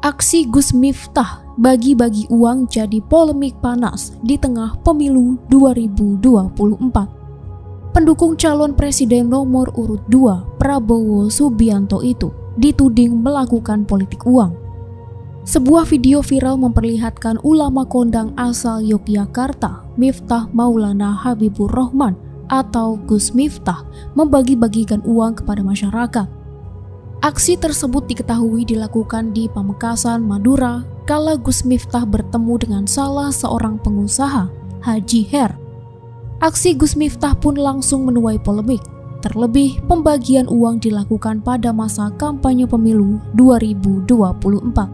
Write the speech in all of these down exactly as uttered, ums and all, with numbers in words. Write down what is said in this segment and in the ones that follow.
Aksi Gus Miftah bagi-bagi uang jadi polemik panas di tengah pemilu dua ribu dua puluh empat. Pendukung calon presiden nomor urut dua Prabowo Subianto itu dituding melakukan politik uang. Sebuah video viral memperlihatkan ulama kondang asal Yogyakarta, Miftah Maulana Habibur Rahman atau Gus Miftah, membagi-bagikan uang kepada masyarakat. Aksi tersebut diketahui dilakukan di Pamekasan, Madura, kala Gus Miftah bertemu dengan salah seorang pengusaha, Haji Her. Aksi Gus Miftah pun langsung menuai polemik, terlebih pembagian uang dilakukan pada masa kampanye pemilu dua ribu dua puluh empat.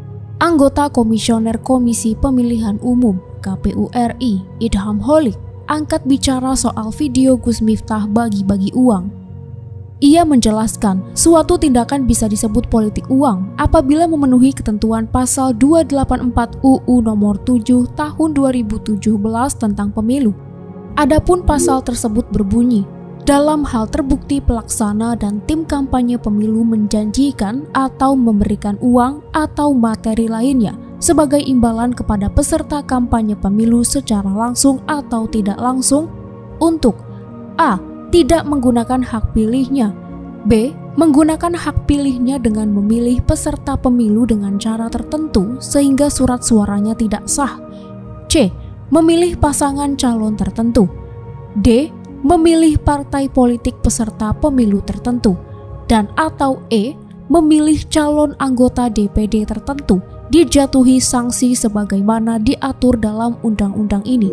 Anggota Komisioner Komisi Pemilihan Umum K P U R I, Idham Holik, angkat bicara soal video Gus Miftah bagi-bagi uang. Ia menjelaskan, suatu tindakan bisa disebut politik uang apabila memenuhi ketentuan pasal dua ratus delapan puluh empat U U nomor tujuh tahun dua ribu tujuh belas tentang pemilu. Adapun pasal tersebut berbunyi, dalam hal terbukti pelaksana dan tim kampanye pemilu menjanjikan atau memberikan uang atau materi lainnya sebagai imbalan kepada peserta kampanye pemilu secara langsung atau tidak langsung untuk A. Tidak menggunakan hak pilihnya, B. Menggunakan hak pilihnya dengan memilih peserta pemilu dengan cara tertentu sehingga surat suaranya tidak sah, C. Memilih pasangan calon tertentu, D. Memilih partai politik peserta pemilu tertentu, dan atau E. Memilih calon anggota D P D tertentu dijatuhi sanksi sebagaimana diatur dalam undang-undang ini.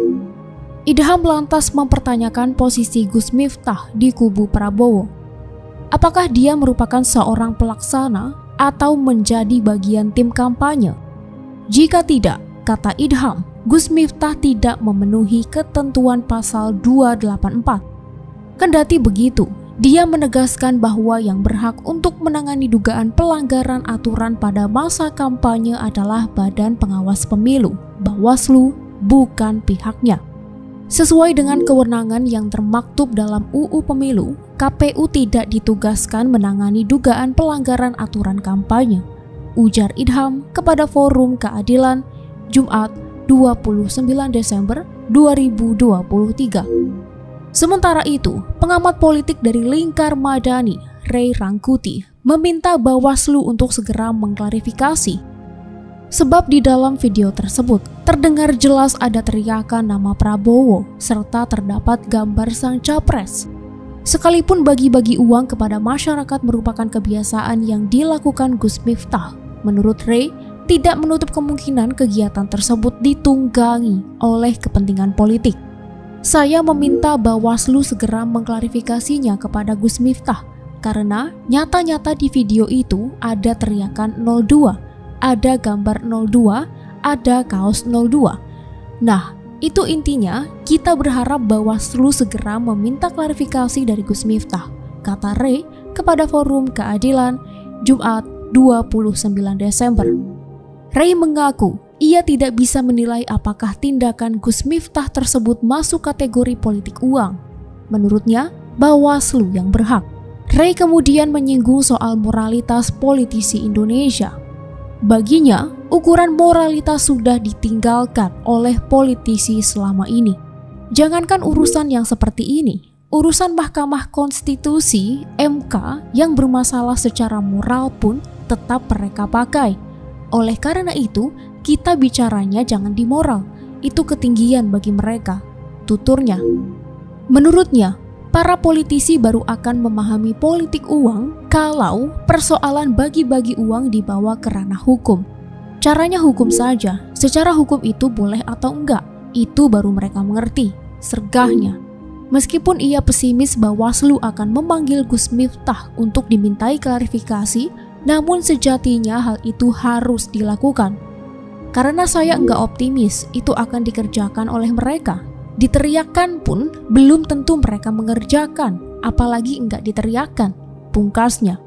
Idham lantas mempertanyakan posisi Gus Miftah di kubu Prabowo. Apakah dia merupakan seorang pelaksana atau menjadi bagian tim kampanye? Jika tidak, kata Idham, Gus Miftah tidak memenuhi ketentuan pasal dua ratus delapan puluh empat. Kendati begitu, dia menegaskan bahwa yang berhak untuk menangani dugaan pelanggaran aturan pada masa kampanye adalah Badan Pengawas Pemilu, Bawaslu, bukan pihaknya. Sesuai dengan kewenangan yang termaktub dalam U U Pemilu, K P U tidak ditugaskan menangani dugaan pelanggaran aturan kampanye, ujar Idham kepada Forum Keadilan, Jumat dua puluh sembilan Desember dua ribu dua puluh tiga. Sementara itu, pengamat politik dari Lingkar Madani, Ray Rangkuti, meminta Bawaslu untuk segera mengklarifikasi. Sebab di dalam video tersebut terdengar jelas ada teriakan nama Prabowo serta terdapat gambar sang capres. Sekalipun bagi-bagi uang kepada masyarakat merupakan kebiasaan yang dilakukan Gus Miftah, menurut Ray tidak menutup kemungkinan kegiatan tersebut ditunggangi oleh kepentingan politik. Saya meminta Bawaslu segera mengklarifikasinya kepada Gus Miftah karena nyata-nyata di video itu ada teriakan nol dua. Ada gambar nol dua, ada kaos nol dua. Nah, itu intinya kita berharap Bawaslu segera meminta klarifikasi dari Gus Miftah, kata Ray kepada Forum Keadilan, Jumat dua puluh sembilan Desember. Ray mengaku ia tidak bisa menilai apakah tindakan Gus Miftah tersebut masuk kategori politik uang. Menurutnya, Bawaslu yang berhak. Ray kemudian menyinggung soal moralitas politisi Indonesia. Baginya, ukuran moralitas sudah ditinggalkan oleh politisi selama ini. Jangankan urusan yang seperti ini, urusan Mahkamah Konstitusi M K yang bermasalah secara moral pun tetap mereka pakai. Oleh karena itu, kita bicaranya jangan di moral, itu ketinggian bagi mereka, tuturnya. Menurutnya, para politisi baru akan memahami politik uang kalau persoalan bagi-bagi uang dibawa ke ranah hukum. Caranya hukum saja, secara hukum itu boleh atau enggak, itu baru mereka mengerti, sergahnya. Meskipun ia pesimis Bawaslu akan memanggil Gus Miftah untuk dimintai klarifikasi, namun sejatinya hal itu harus dilakukan. Karena saya enggak optimis itu akan dikerjakan oleh mereka. Diteriakkan pun belum tentu mereka mengerjakan, apalagi enggak diteriakkan, pungkasnya.